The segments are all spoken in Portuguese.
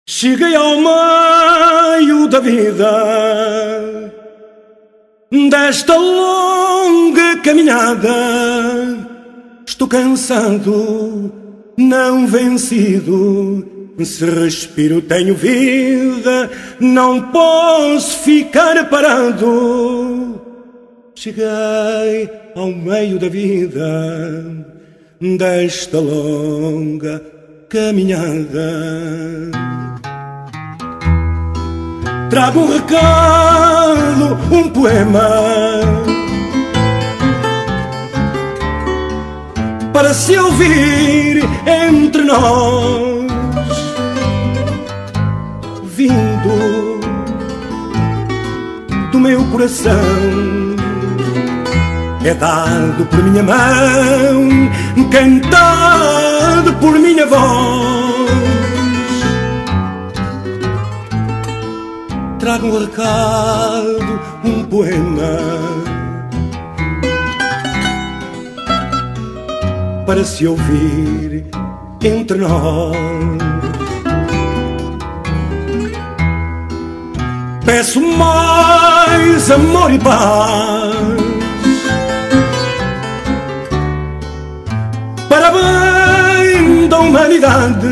Cheguei ao meio da vida, desta longa caminhada. Estou cansado, não vencido. Se respiro tenho vida, não posso ficar parado. Cheguei ao meio da vida, desta longa caminhada. Trago um recado, um poema, para se ouvir entre nós, vindo do meu coração. É dado por minha mão, cantado por minha voz. Trago um recado, um poema, para se ouvir entre nós. Peço mais amor e paz, para bem da humanidade.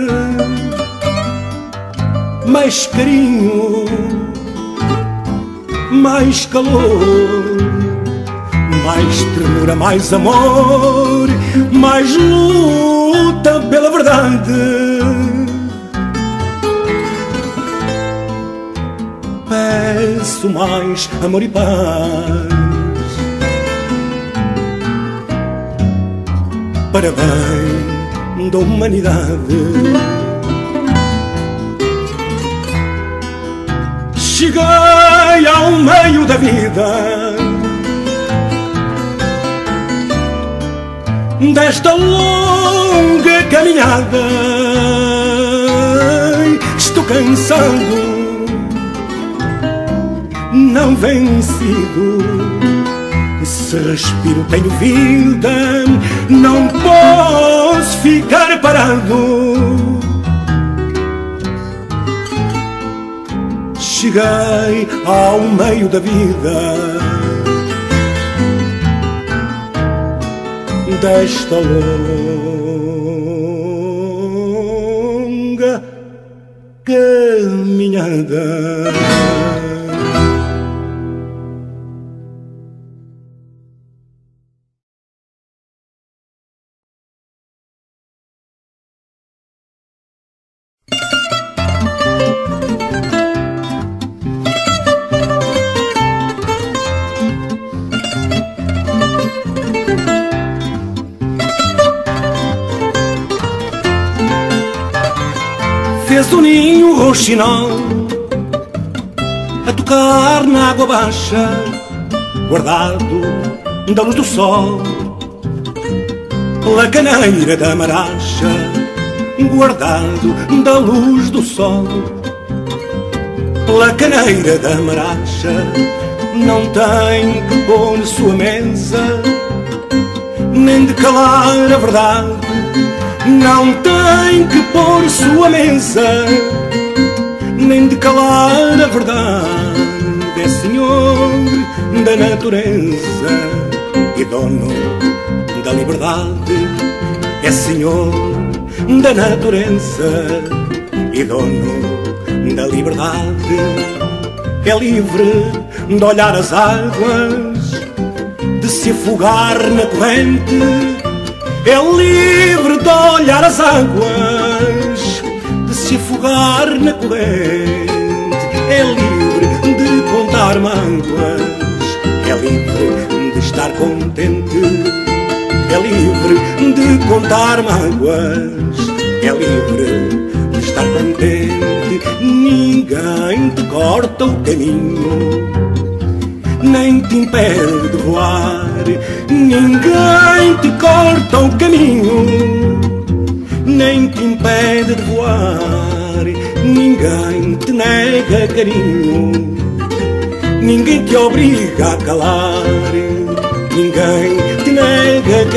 Mais carinho, mais calor, mais ternura, mais amor, mais luta pela verdade. Peço mais amor e paz, para bem da humanidade. Cheguei ao meio da vida, desta longa caminhada. Estou cansado, não vencido. Se respiro tenho vida, não posso ficar parado. Cheguei ao meio da vida, desta longa caminhada. Fez um ninho roxinol a tocar na água baixa, guardado da luz do sol, pela caneira da maracha, guardado da luz do sol. Pela caneira da maracha, não tem que pôr sua mesa, nem de calar a verdade. Não tem que pôr sua mesa, nem de calar a verdade. É senhor da natureza e dono da liberdade. É senhor da natureza e dono da liberdade. É livre de olhar as águas, de se afogar na corrente. É livre de olhar as águas, de se afogar na corrente. É livre de contar mágoas, é livre de estar contente. É livre de contar mágoas, é livre de estar contente. Ninguém te corta o caminho, nem te impede de voar. Ninguém te corta o caminho, nem te impede de voar. Ninguém te nega carinho, ninguém te obriga a calar. Ninguém te nega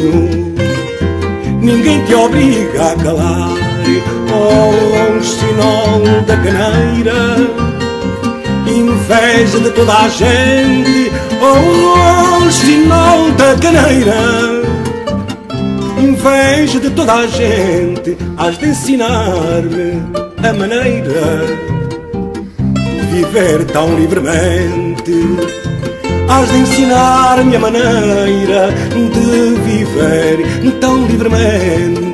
carinho, ninguém te obriga a calar. Oh, longe se nós sinal da caneira, inveja de toda a gente, oh, sinal da caneira. Inveja de toda a gente, has de ensinar-me a maneira de viver tão livremente. Has de ensinar-me a maneira de viver tão livremente.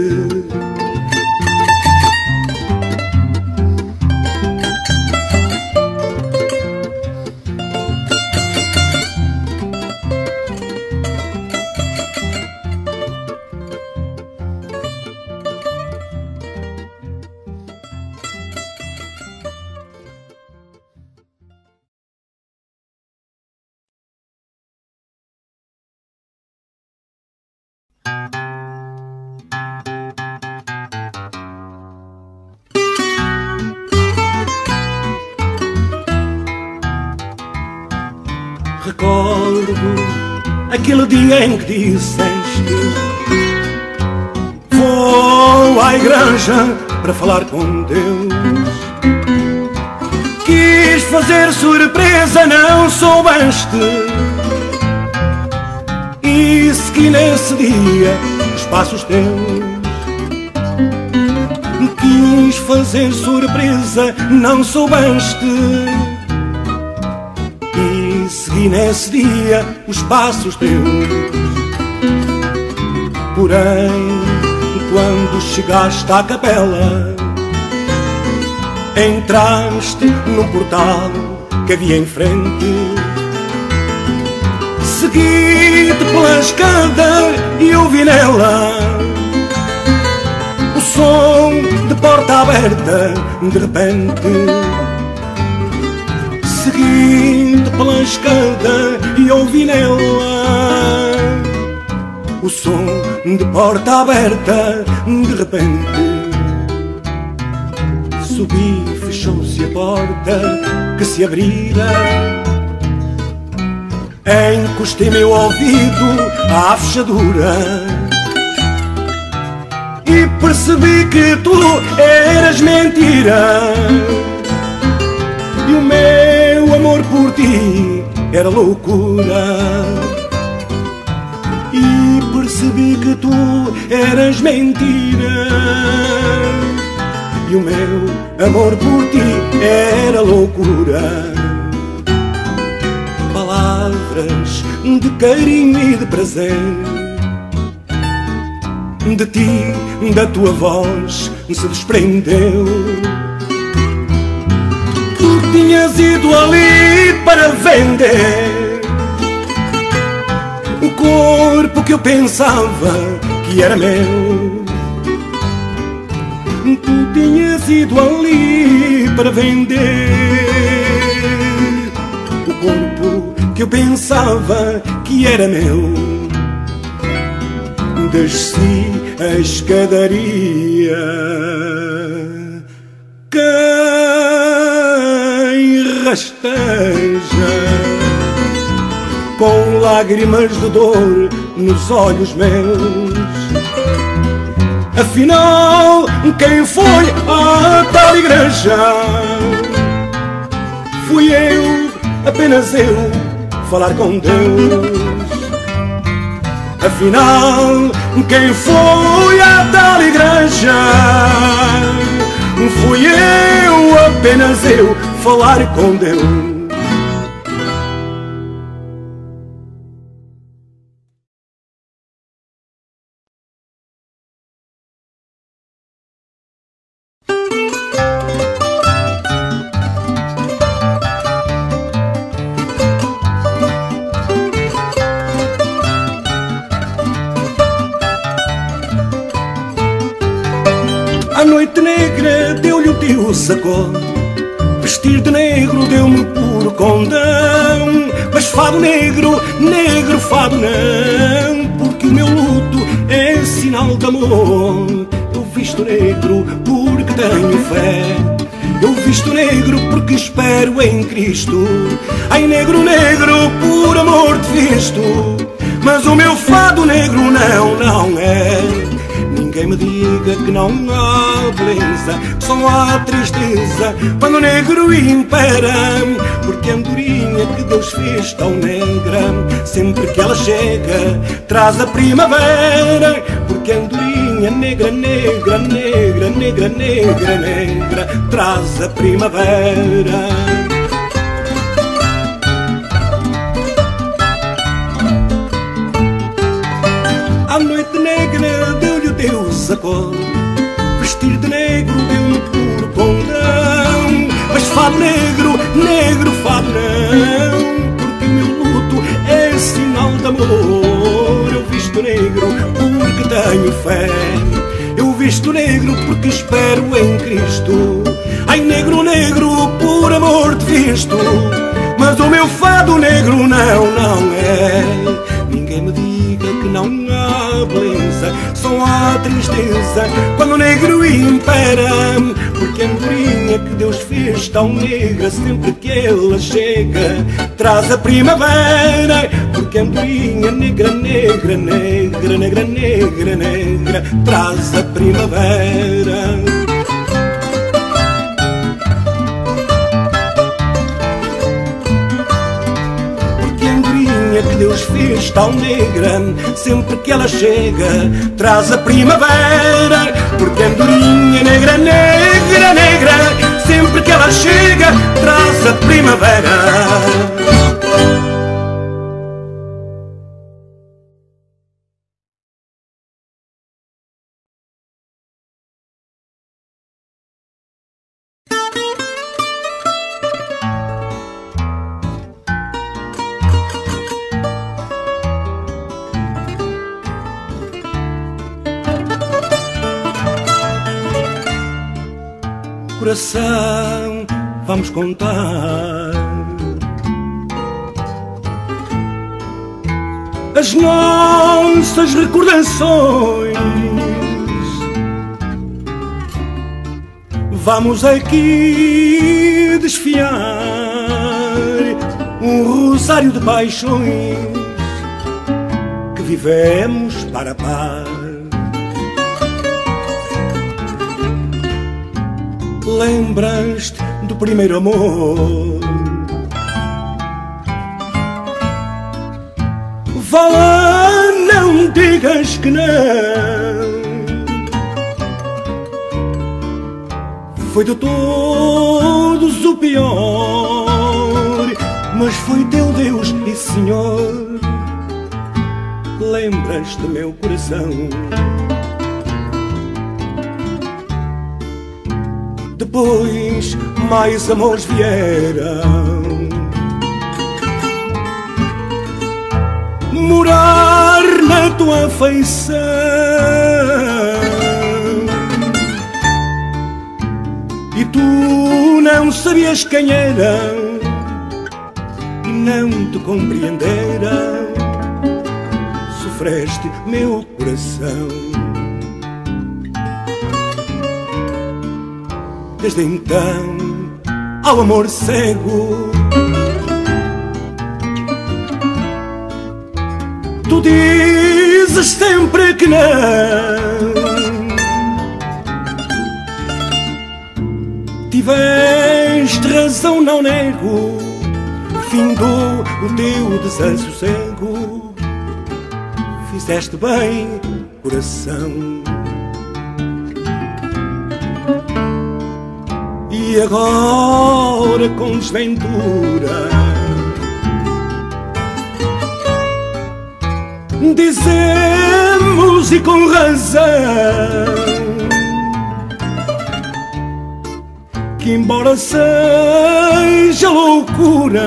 Recordo aquele dia em que disseste: vou à igreja para falar com Deus. Quis fazer surpresa, não soubeste, e segui nesse dia os passos teus. Quis fazer surpresa, não soubeste, e segui nesse dia os passos teus. Porém, quando chegaste à capela, entraste num portal que havia em frente. Segui-te pela escada e ouvi nela o som de porta aberta de repente. Segui-te pela escada e ouvi nela o som de porta aberta de repente. Subi, fechou-se a porta que se abrira. Encostei meu ouvido à fechadura e percebi que tu eras mentira. E o meu amor por ti era loucura. E percebi que tu eras mentira. E o meu amor por ti era loucura. Palavras de carinho e de prazer, de ti, da tua voz se desprendeu. Tu tinhas ido ali para vender o corpo que eu pensava que era meu. Tu tinhas ido ali para vender o corpo que eu pensava que era meu. Desci a escadaria, quem rasteja, com lágrimas de dor nos olhos meus. Afinal, quem foi à tal igreja? Fui eu, apenas eu, falar com Deus. Afinal, quem foi à tal igreja? Fui eu, apenas eu, falar com Deus. A noite negra deu-lhe o tio sacou, vestir de negro deu-me puro condão. Mas fado negro, negro fado não, porque o meu luto é sinal de amor. Eu visto negro porque tenho fé, eu visto negro porque espero em Cristo. Ai negro, negro, por amor te visto, mas o meu fado negro não, não é. ninguém me diga que não há beleza, que só há tristeza quando o negro impera. Porque a andorinha que Deus fez tão negra, sempre que ela chega, traz a primavera. Porque a andorinha negra, negra, negra, negra, negra, negra, traz a primavera. A noite negra deu-lhe o Deus a cor, vestir de negro deu-lhe puro condão. Mas fado negro, negro fado não, porque o meu luto é sinal de amor. Eu visto negro porque tenho fé, eu visto negro porque espero em Cristo. Ai, negro, negro, por amor te visto, mas o meu fado negro não, não é. Ninguém me diga que não há beleza, só há tristeza quando o negro impera. Porque a andorinha que Deus fez tão negra, sempre que ela chega, traz a primavera. Porque a andorinha negra, negra, negra, negra, negra, negra, traz a primavera. Que Deus fez tão negra, sempre que ela chega, traz a primavera. Porque a andorinha negra, negra, negra, sempre que ela chega, traz a primavera. Coração, vamos contar as nossas recordações. Vamos aqui desfiar um rosário de paixões que vivemos para a paz. Lembras-te do primeiro amor? Vá lá, não digas que não. Foi de todos o pior, mas foi teu Deus e Senhor. Lembras-te, meu coração? Depois mais amores vieram morar na tua afeição, e tu não sabias quem era e não te compreenderam. Sofreste, meu coração. Desde então, ao amor cego, tu dizes sempre que não. Tiveste razão, não nego, findou o teu desassossego. Fizeste bem, coração. E agora, com desventura, dizemos e com razão que, embora seja loucura,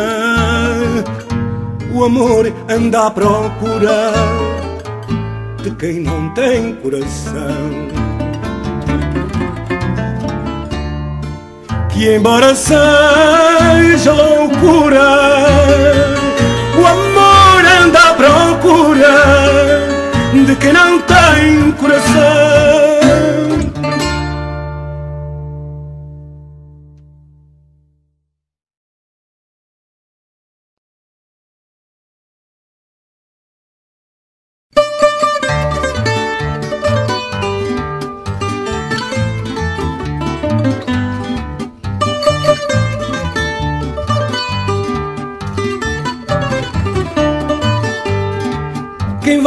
o amor anda à procura de quem não tem coração. Que, embora seja loucura, o amor anda à procura de quem não tem coração.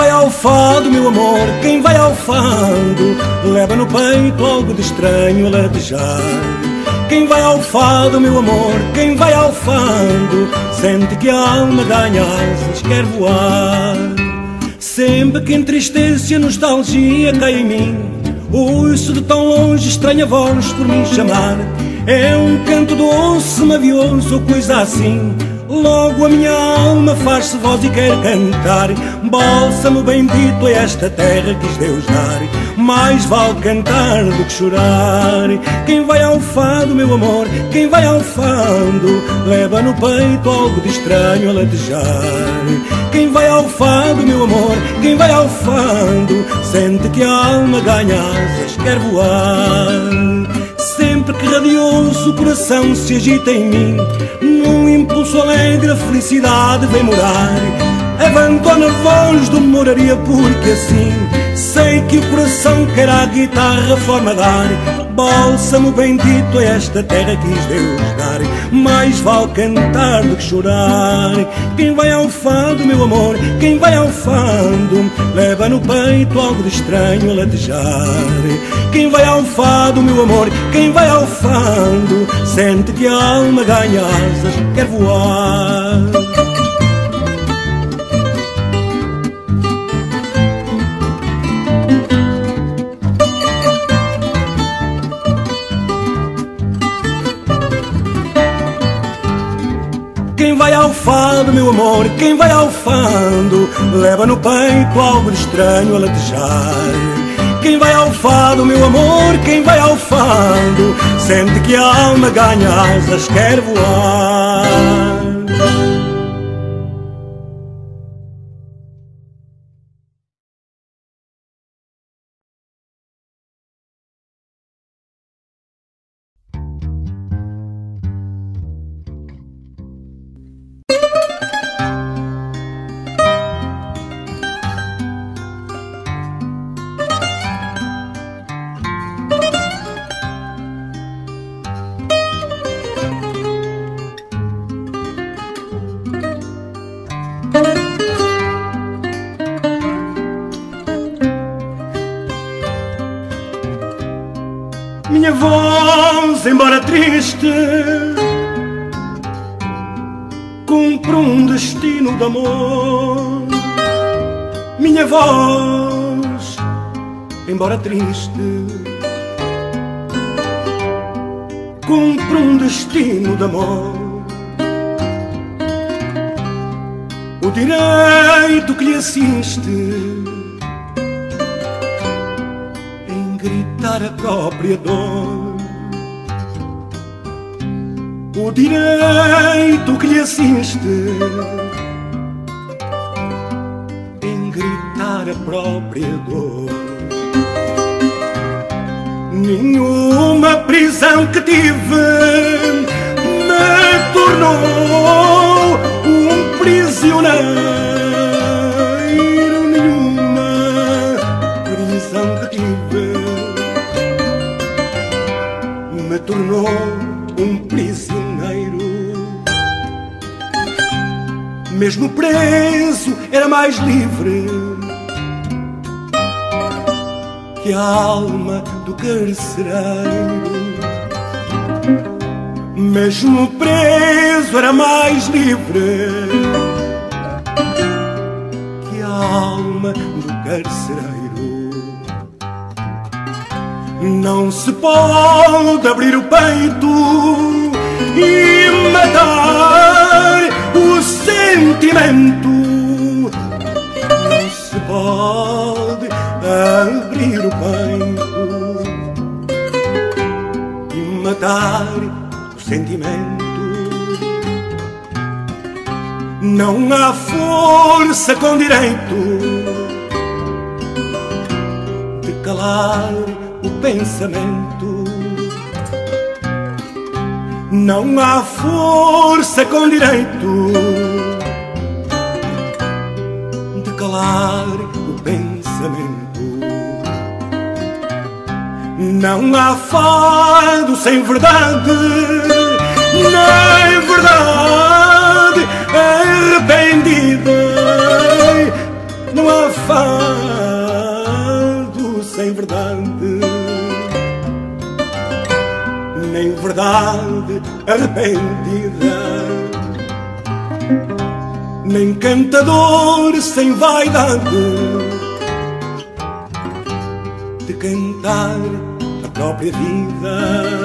vai ao fado, meu amor, quem vai ao fado, leva no peito algo de estranho a latejar. Quem vai ao fado, meu amor, quem vai ao fado, sente que a alma ganha asas, quer voar. Sempre que entristece a nostalgia cai em mim, ouço de tão longe estranha voz por me chamar. É um canto doce, mavioso ou coisa assim. Logo a minha alma faz-se voz e quer cantar. Bálsamo bendito a esta terra quis Deus dar. Mais vale cantar do que chorar. Quem vai ao fado, meu amor, quem vai ao fado, leva no peito algo de estranho a latejar. Quem vai ao fado, meu amor, quem vai ao fado, sente que a alma ganha asas, quer voar. Sempre que radioso o coração se agita em mim, num impulso alegre a felicidade vem morar. Abandona a voz do moraria porque assim sei que o coração quer à guitarra forma dar. Bálsamo bendito a esta terra quis Deus dar. Mais vale cantar do que chorar. Quem vai ao fado, meu amor, quem vai ao fado, leva no peito algo de estranho a latejar. Quem vai ao fado, meu amor, quem vai ao fado, sente que a alma ganha asas, quer voar. Quem vai ao fado, meu amor, quem vai ao fado, leva no peito algo de estranho a latejar. Quem vai ao fado, meu amor, quem vai ao fado, sente que a alma ganha asas, quer voar. Minha voz, embora triste, cumpre um destino de amor. Minha voz, embora triste, cumpre um destino de amor. O direito que lhe assiste em gritar a própria dor. O direito que lhe assiste em gritar a própria dor. Nenhuma prisão que tive me tornou um prisioneiro. Nenhuma prisão que tive me tornou um prisioneiro. Mesmo preso era mais livre que a alma do carcereiro. Mesmo preso era mais livre que a alma do carcereiro. Não se pode abrir o peito e matar o sentimento. Não se pode abrir o peito e matar o sentimento. Não há força com direito de calar o pensamento. Não há força com direito de calar o pensamento. Não há fado sem verdade, nem verdade arrependida. Não há fado sem verdade, nem verdade arrependida, nem cantador sem vaidade de cantar a própria vida,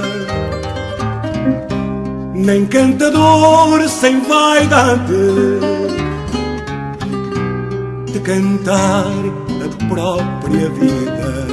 nem cantador sem vaidade de cantar a própria vida.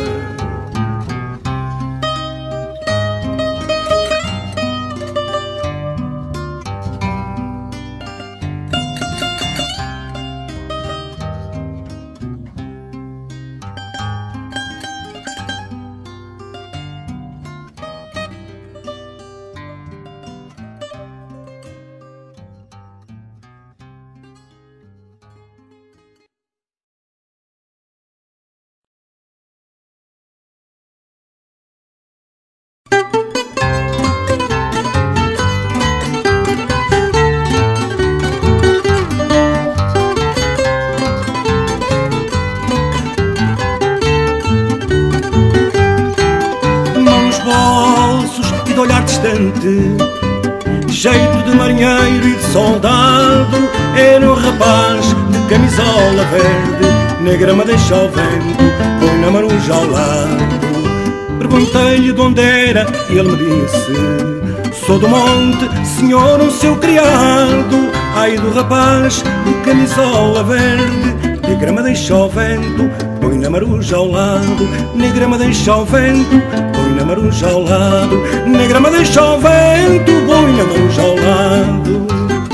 De olhar distante, jeito de marinheiro e de soldado, era um rapaz de camisola verde, negra me deixa ao vento, põe na maruja ao lado. Perguntei-lhe de onde era e ele me disse: sou do monte, senhor, um seu criado. Ai do rapaz de camisola verde, negra me deixa ao vento, põe na maruja ao lado. Negra me deixa ao vento, põe na maruja ao lado. Negra me deixa ao vento, põe na maruja ao lado.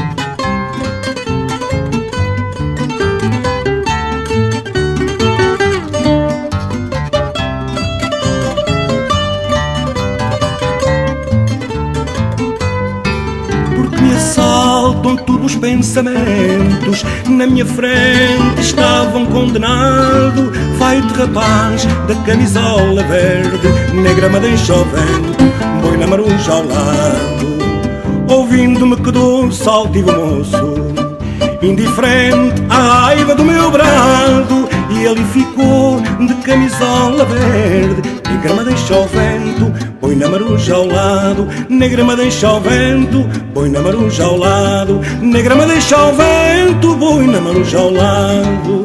Porque me assaltam todos os pensamentos, na minha frente estavam condenado. Vai-te rapaz da camisola verde, negra me deixa ao vento, boi na maruja ao lado. Ouvindo-me quedou saltivo moço, indiferente à raiva do meu brado, e ele ficou de camisola verde. Negra me deixa ao vento, põe na maruja ao lado. Negra me deixa ao vento, põe na maruja ao lado. Negra me deixa ao vento, põe na maruja ao lado.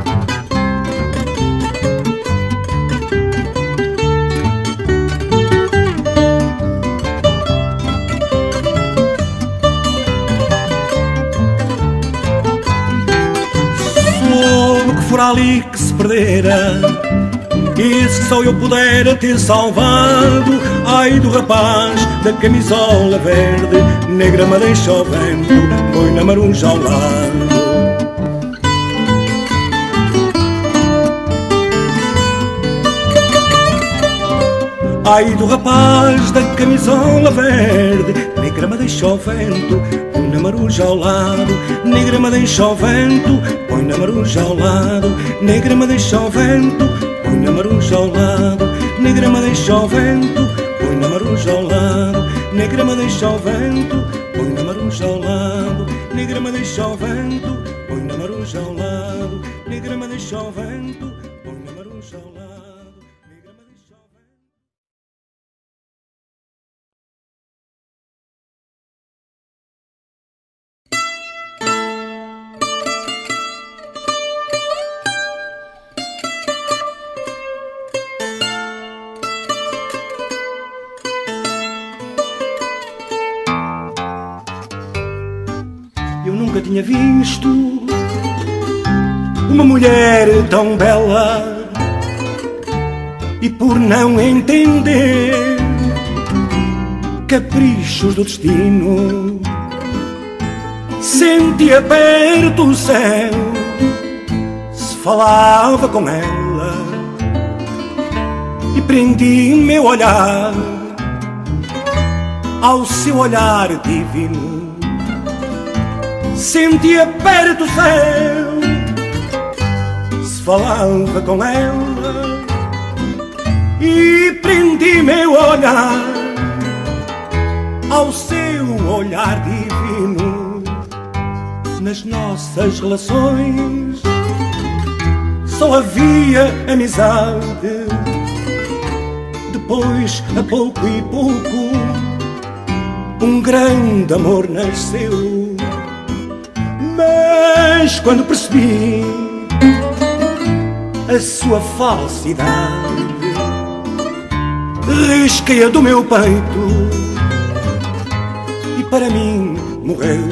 Soube que fora ali que se perdera, e se só eu pudera ter salvado. Ai do rapaz da camisola verde, negra me deixa ao vento, põe na maruja ao lado. Ai do rapaz da camisola verde, negra me deixa ao vento, põe na maruja ao lado. Negra me deixa ao vento, põe na maruja ao lado. Negra me deixa ao vento, põe na maruja ao lado. Negra me deixa ao vento, põe na maruja ao lado. Negra me deixa ao vento, põe na maruja ao lado. Negra me deixa ao vento, põe na maruja ao lado. Negra me deixa ao vento, põe na maruja ao lado. Eu nunca tinha visto uma mulher tão bela, e por não entender caprichos do destino, sentia perto o céu, se falava com ela, e prendi meu olhar ao seu olhar divino. Sentia perto o céu, se falava com ela, e prendi meu olhar ao seu olhar divino. Nas nossas relações só havia amizade. Depois, a pouco e pouco, um grande amor nasceu. Mas quando percebi a sua falsidade, risquei-a do meu peito e para mim morreu.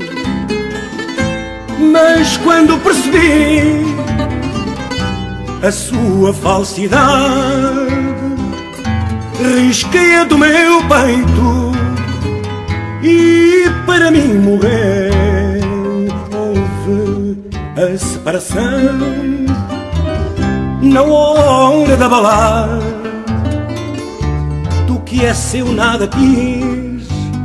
Mas quando percebi a sua falsidade, risquei-a do meu peito e para mim morreu. Houve a separação na hora de abalar. Do que é seu nada quis,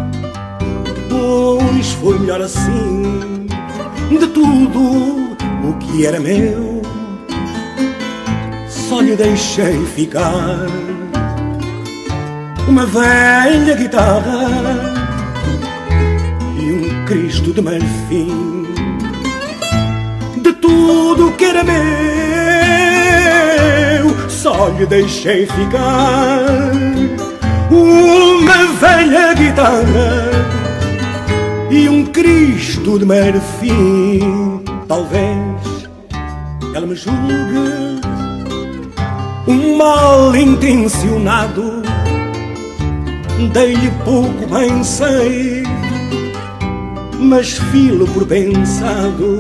pois foi melhor assim. De tudo o que era meu, só lhe deixei ficar uma velha guitarra e um Cristo de marfim. De tudo que era meu, só lhe deixei ficar uma velha guitarra e um Cristo de marfim. Talvez ela me julgue um mal intencionado, dei-lhe pouco, bem sei, mas filo por pensado.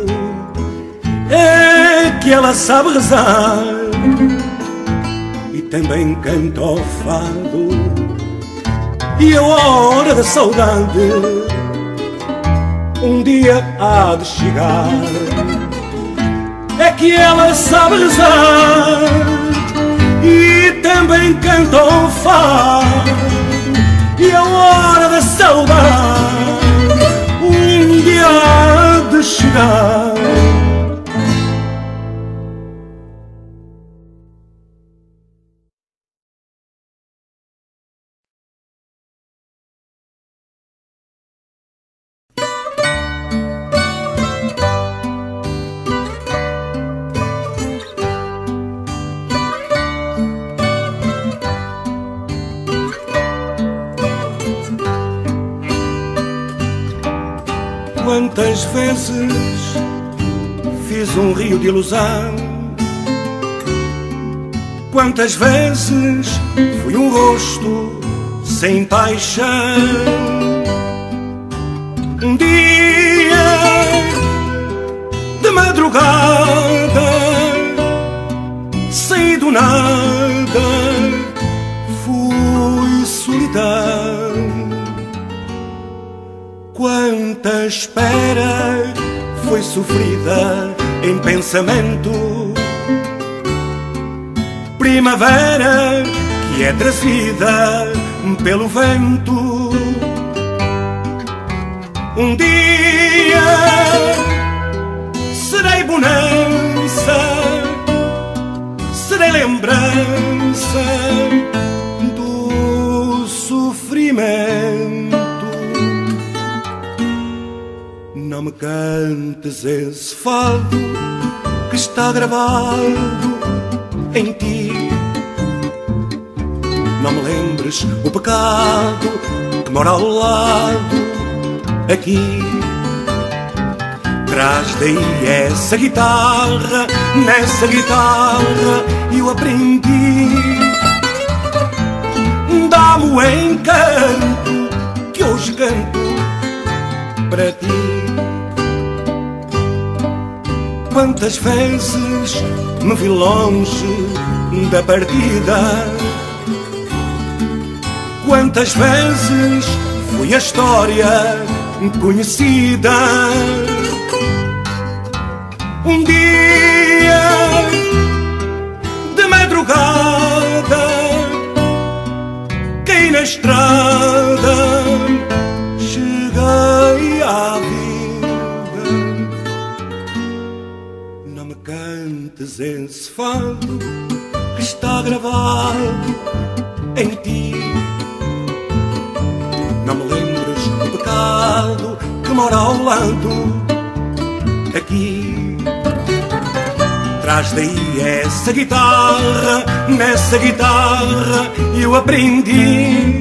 É que ela sabe rezar e também canta ao fado, e a hora da saudade um dia há de chegar. É que ela sabe rezar e também canta ao fado, e a hora da saudade um dia há de chegar. Quantas vezes fiz um rio de ilusão, quantas vezes fui um rosto sem paixão. Um dia de madrugada, saí do nada, fui solidão. Quanta espera foi sofrida em pensamento, primavera que é trazida pelo vento. Um dia serei bonança, serei lembrança do sofrimento. Não me cantes esse fado que está gravado em ti. Não me lembres o pecado que mora ao lado aqui. Traz daí essa guitarra, nessa guitarra eu aprendi. Dá-me o encanto que hoje canto para ti. Quantas vezes me vi longe da partida, quantas vezes fui a história conhecida. Um dia de madrugada caí na estrada, cheguei à vida. Não me cantes esse fado que está gravado em ti. Não me lembres do pecado que mora ao lado aqui. Traz daí essa guitarra, nessa guitarra eu aprendi.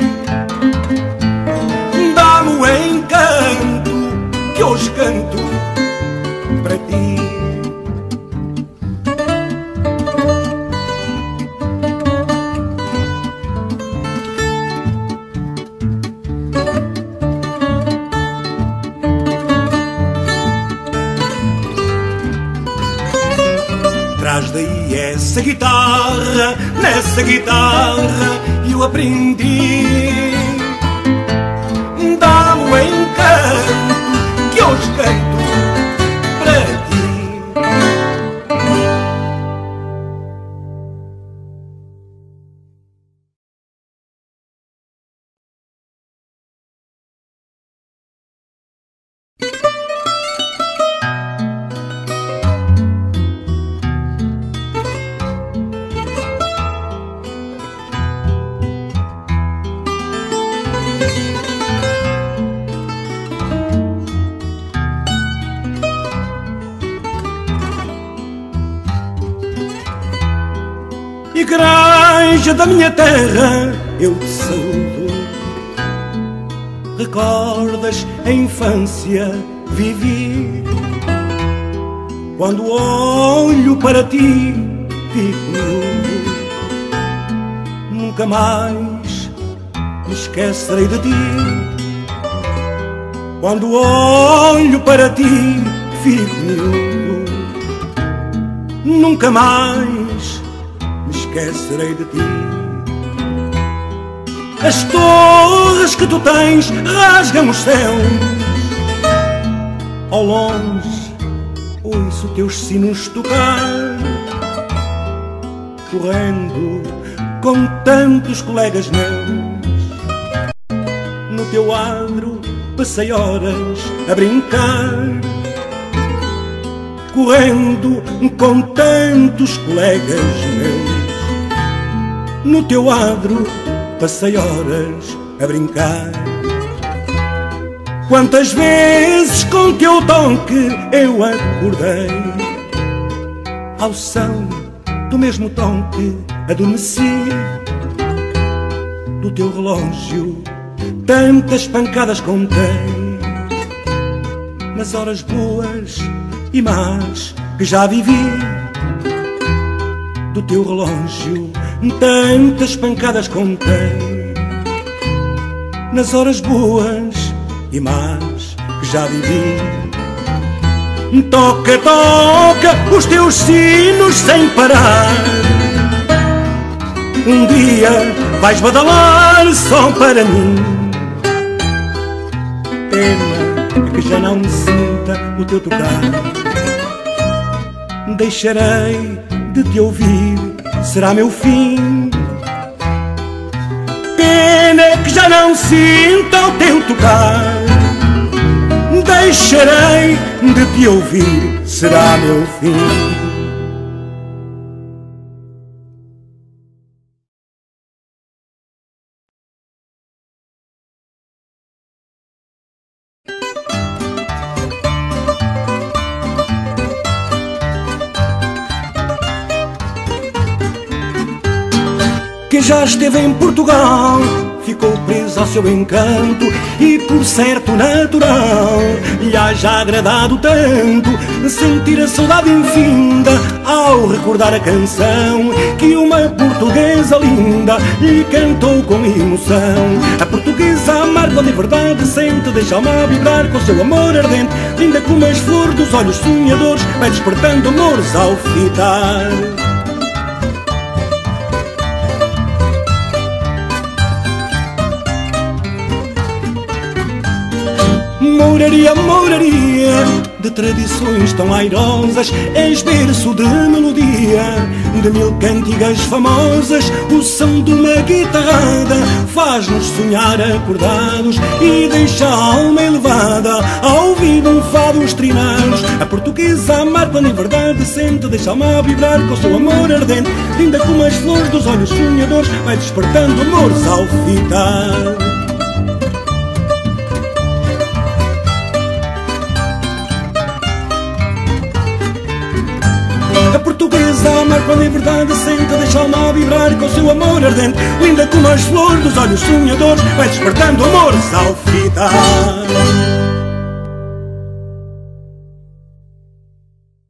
Dá-me o encanto que hoje canto para ti. Traz daí essa guitarra, nessa guitarra eu aprendi. Dá-me o encanto que hoje canto para ti. Igreja da minha terra, eu te saúdo. Recordas a infância vivi? Quando olho para ti, fico miúdo. Nunca mais me esquecerei de ti. Quando olho para ti, fico miúdo. Nunca mais esquecerei de ti. As torres que tu tens rasgam os céus. Ao longe ouço teus sinos tocar. Correndo com tantos colegas meus, no teu adro passei horas a brincar. Correndo com tantos colegas meus, no teu adro passei horas a brincar. Quantas vezes com teu toque eu acordei, ao som do mesmo toque adormeci. Do teu relógio tantas pancadas contei, nas horas boas e más que já vivi. Do teu relógio tantas pancadas contei, nas horas boas e más que já vivi. Toca, toca os teus sinos sem parar. Um dia vais badalar só para mim. Pena que já não me sinta o teu tocar. Deixarei de te ouvir, será meu fim. Pena que já não sinta o teu tocar. Deixarei de te ouvir, será meu fim. Quem já esteve em Portugal ficou preso ao seu encanto e por certo natural lhe haja agradado tanto sentir a saudade infinda ao recordar a canção que uma portuguesa linda lhe cantou com emoção. A portuguesa amarga de verdade sente, deixa a alma vibrar com seu amor ardente, linda como as flores dos olhos sonhadores, vai despertando amores ao fitar. Mouraria, mouraria, de tradições tão airosas, és berço de melodia, de mil cantigas famosas. O som de uma guitarrada faz-nos sonhar acordados e deixa a alma elevada ao ouvir um fado os trinados. A portuguesa amar quando em verdade sente, deixa a alma vibrar com seu amor ardente, linda como as flores dos olhos sonhadores, vai despertando amores ao fitar. A portuguesa quando em verdade senta, deixa a alma a vibrar com o seu amor ardente. Linda como as flores dos olhos sonhadores, vai despertando amores ao fitar.